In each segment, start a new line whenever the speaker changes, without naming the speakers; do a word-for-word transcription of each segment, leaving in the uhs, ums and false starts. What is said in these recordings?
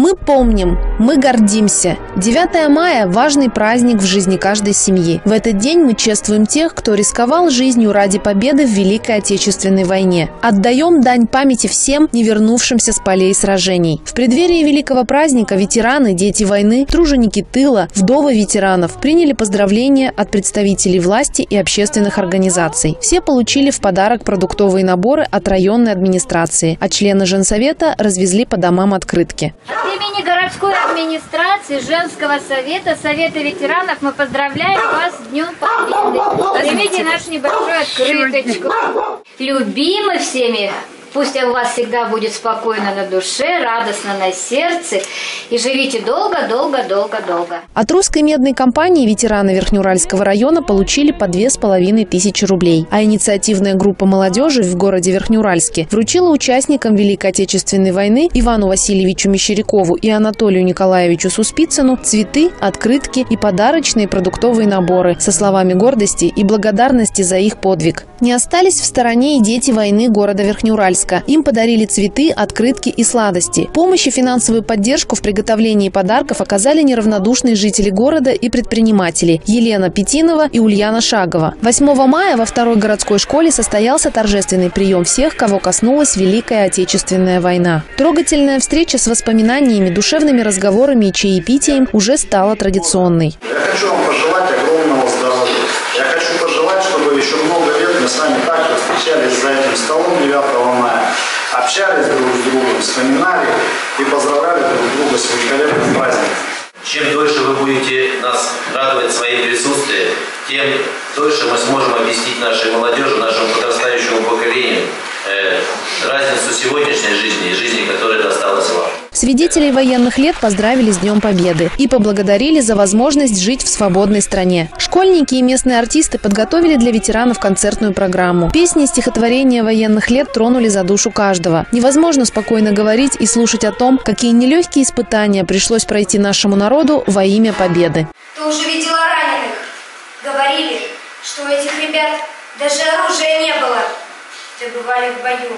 Мы помним, мы гордимся. девятое мая – важный праздник в жизни каждой семьи. В этот день мы чествуем тех, кто рисковал жизнью ради победы в Великой Отечественной войне. Отдаем дань памяти всем, не вернувшимся с полей сражений. В преддверии великого праздника ветераны, дети войны, труженики тыла, вдовы ветеранов приняли поздравления от представителей власти и общественных организаций. Все получили в подарок продуктовые наборы от районной администрации, а члены женсовета развезли по домам открытки.
От имени городской администрации, женского совета, совета ветеранов мы поздравляем вас с Днем Победы. Возьмите нашу небольшую открыточку. Любимы всеми. Пусть у вас всегда будет спокойно на душе, радостно на сердце. И живите долго-долго-долго-долго.
От русской медной компании ветераны Верхнеуральского района получили по две с половиной тысячи рублей. А инициативная группа молодежи в городе Верхнеуральске вручила участникам Великой Отечественной войны Ивану Васильевичу Мещерякову и Анатолию Николаевичу Суспицыну цветы, открытки и подарочные продуктовые наборы со словами гордости и благодарности за их подвиг. Не остались в стороне и дети войны города Верхнеуральска. Им подарили цветы, открытки и сладости. Помощь и финансовую поддержку в приготовлении подарков оказали неравнодушные жители города и предприниматели Елена Петинова и Ульяна Шагова. восьмого мая во второй городской школе состоялся торжественный прием всех, кого коснулась Великая Отечественная война. Трогательная встреча с воспоминаниями, душевными разговорами и чаепитием уже стала традиционной.
Я хочу вам пожелать огромного здоровья. Я хочу пожелать, чтобы еще много лет мы с вами так же встречались за этим столом девятого мая, общались друг с другом, вспоминали и поздравляли друг друга с великолепным праздником.
Чем дольше вы будете нас радовать своим присутствием, тем дольше мы сможем объяснить нашей молодежи, нашему подрастающему поколению э, разницу сегодняшней жизни и жизни, которая досталась вам.
Свидетелей военных лет поздравили с Днем Победы и поблагодарили за возможность жить в свободной стране. Школьники и местные артисты подготовили для ветеранов концертную программу. Песни и стихотворения военных лет тронули за душу каждого. Невозможно спокойно говорить и слушать о том, какие нелегкие испытания пришлось пройти нашему народу во имя победы.
Ты уже видела раненых. Говорили, что у этих ребят даже оружия не было. Ты бывали в бою.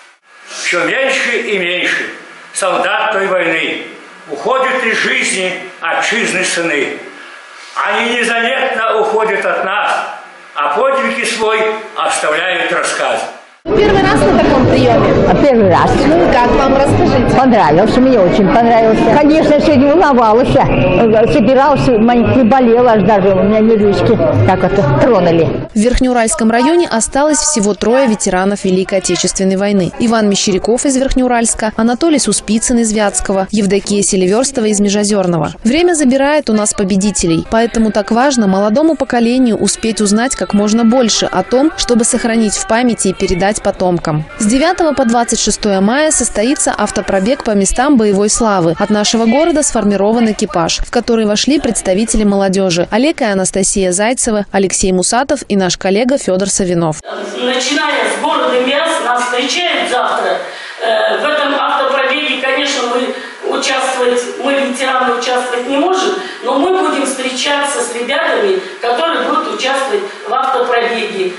Все меньше и меньше солдат той войны уходят из жизни отчизны сыны. Они незаметно уходят от нас, а подвиги свой оставляют рассказ.
Первый раз на таком приеме?
Первый раз.
Ну как вам, расскажите?
Понравился, мне очень понравился. Конечно, сегодня волновался, собирался, маленько болел, аж даже у меня нервишки как это тронули.
В Верхнеуральском районе осталось всего трое ветеранов Великой Отечественной войны. Иван Мещеряков из Верхнеуральска, Анатолий Суспицын из Вятского, Евдокия Селиверстова из Межозерного. Время забирает у нас победителей, поэтому так важно молодому поколению успеть узнать как можно больше о том, чтобы сохранить в памяти и передать потомкам. С девятого по двадцать шестое мая состоится автопробег по местам боевой славы. От нашего города сформирован экипаж, в который вошли представители молодежи Олег и Анастасия Зайцевы, Алексей Мусатов и наш коллега Федор Савинов.
Начиная с города Миасс нас встречают завтра. В этом автопробеге, конечно, мы участвовать, мы ветераны участвовать не можем, но мы будем встречаться с ребятами, которые будут участвовать в автопробеге.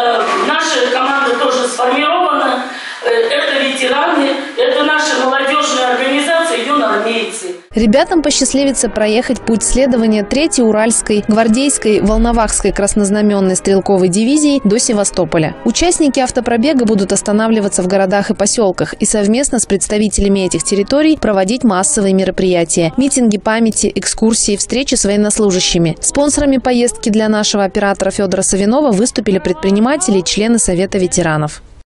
Наша команда тоже сформирована. Это ветераны, это наша молодежная организация «Юноармейцы».
Ребятам посчастливится проехать путь следования третьей Уральской, Гвардейской, Волновахской краснознаменной стрелковой дивизии до Севастополя. Участники автопробега будут останавливаться в городах и поселках и совместно с представителями этих территорий проводить массовые мероприятия, митинги памяти, экскурсии, встречи с военнослужащими. Спонсорами поездки для нашего оператора Федора Савинова выступили предприниматели и члены Совета ветеранов.